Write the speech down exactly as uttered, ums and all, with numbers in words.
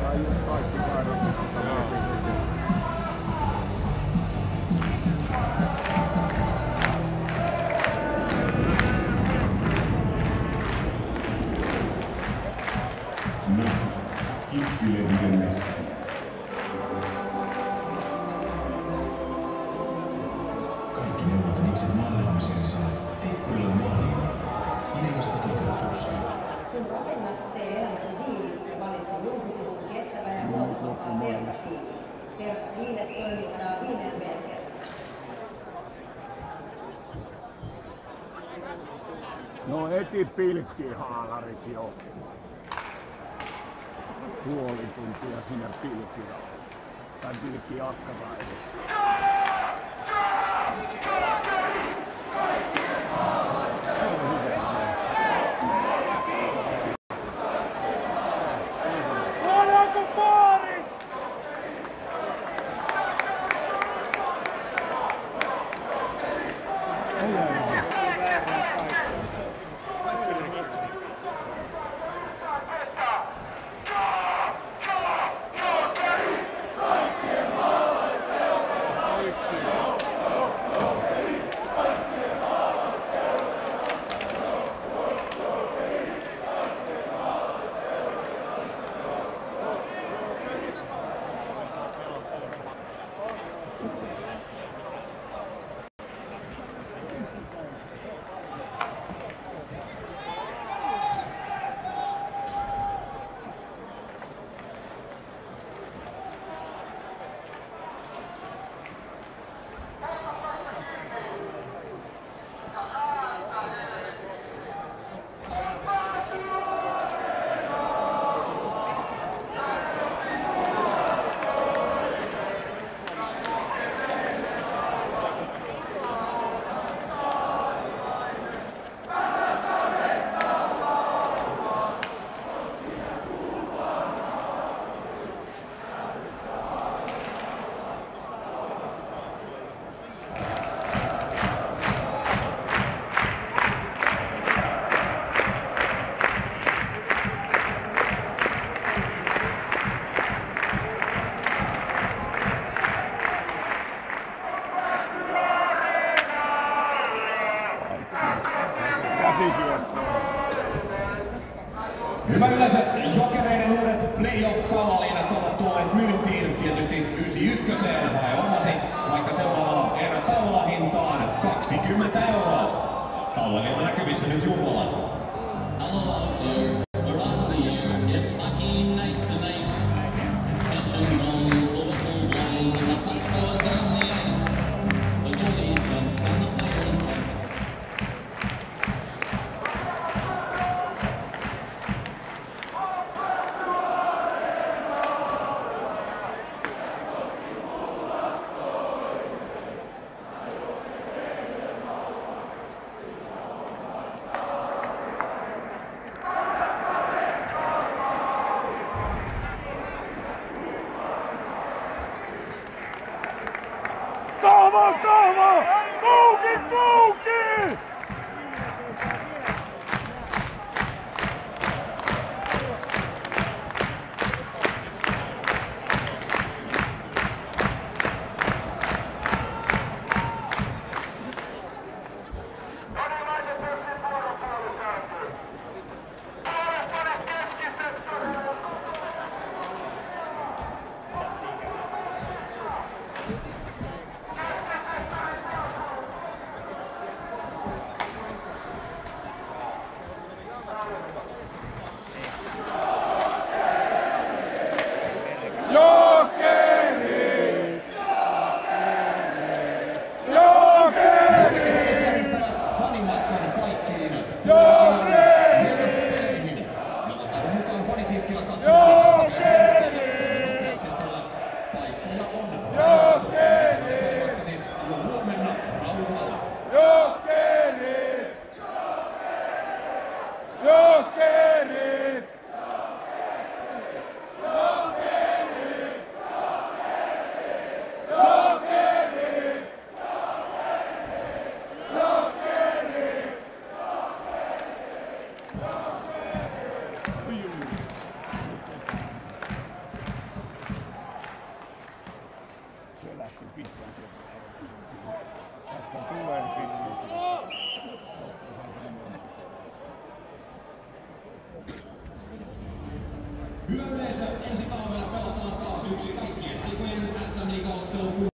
sai just kaikki taidot. Yksilöiden mestari. Kaikki neuvot, miksi maalaamiseen saat Tikkurilan maaliin ideasta toteutukseen. Kun rakennat, tee elämäsi diili ja valitse julkisivun kestävä ja huoltavaa verkatiili. Verkatiilet toimittaa Wienerberger. No heti pilkkihaalarit jo. Puoli tuntia sinne pilkkiä. Tai pilkkiakkara edessä. Luodaanko paari? Hyvä yleisö, Jokereiden uudet playoff-kaulaliinat ovat tulleet myyntiin tietysti yhdeksänkymmentäyksi vai omasi, vaikka seuraavalla erätaululla hintaan kaksikymmentä euroa. Taululiina näkyvissä nyt Jumbolla. Kahva, kahva! Kouki, kouki! Hyvä yleisö, ensi talvena